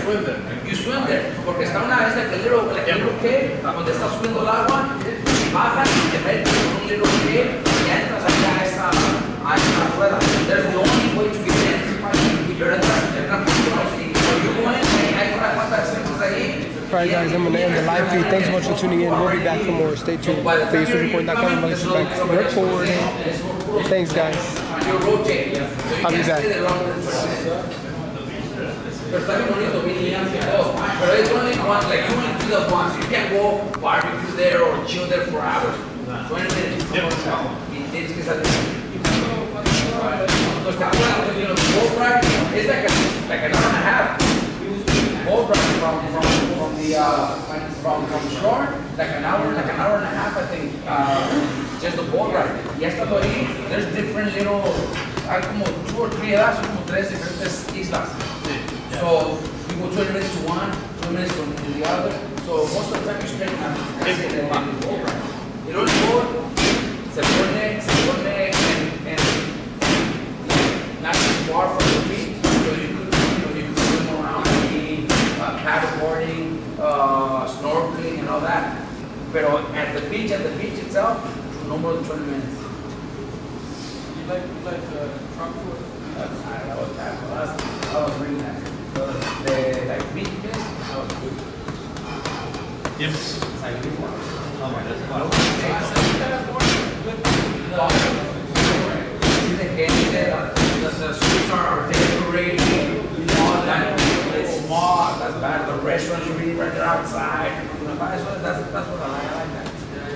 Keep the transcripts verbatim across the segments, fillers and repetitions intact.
swim there. You swim there. Porque está una, es like a little, like a little cave, donde está subiendo el agua, bajas y te metes en un little cave y entras allá a esa, a esa rueda. There's the only way to get in. Pero entras, entras por y you go in, hay una cuanta de centros ahí. Alright guys, I'm going to end the live feed. Thanks so much for tuning in. We'll be back for more. Stay tuned. For east news report dot com, Elie Seckbach recording. Thanks guys. I'll be back. Pero está bien bonito, bien limpio, todo. Pero es only one, like you only do that once. You can't go barbecue there or chill there for hours. twenty minutes. Y tienes que salir. Los caballos, you know, the boat ride is like a, like an hour and a half. Boat ride from from from the uh from from shore, like an hour, like an hour and a half, I think. Uh, just the boat ride. Y hasta ahí, there's different little, hay como two or three edades, como tres diferentes islas. So you go twenty minutes to one, twenty minutes to the other. So most of the time you spend in the boat ride. Y luego el boat se pone, se pone en, en not too far from the beach, so you could, you know, you could swim around, skiing, uh, paddleboarding, uh, snorkeling, and all that. Pero at the beach, at the beach itself, no more than twenty minutes. You like, you like uh, truck tour? That's, I was, I was, I was reading that. The, the like beach place, that was good. Yep. Oh my God. The streets are decorated, all that. It's small, that's bad. The restaurants you really right there outside. That's what, that's, that's what I like. I like that.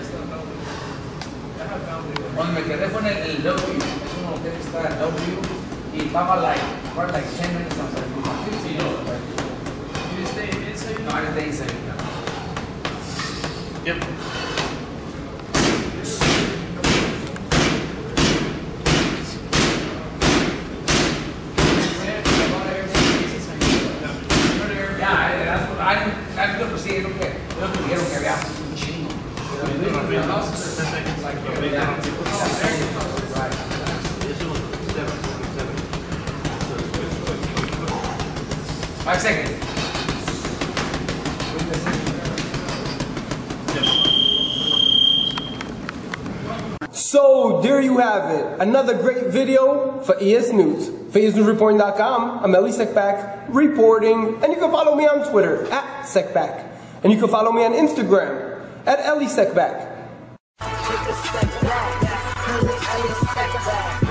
Cuando me quedé fue en el, el W, es un hotel que está en W, y estaba like, probably like ten minutes outside. fifteen dollars. You stay inside? No, I stay inside. Yep. That's good to see it, okay. Lo que dijeron que había un chingo. Five seconds. So there you have it. Another great video for E S News. For east news report dot com, I'm Elie Seckbach reporting, and you can follow me on Twitter at Seckbach, and you can follow me on Instagram at Elie Seckbach.